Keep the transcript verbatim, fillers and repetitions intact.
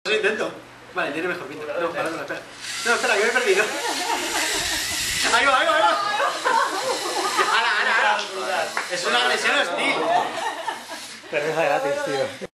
Lo intento. Vale, tiene mejor pinta. No, para, para, espera. No, espera, que me he perdido. Ahí va, ahí va, ahí va. ¡Hala, hala, hala! Es una agresión hostil. Pero es gratis, tío.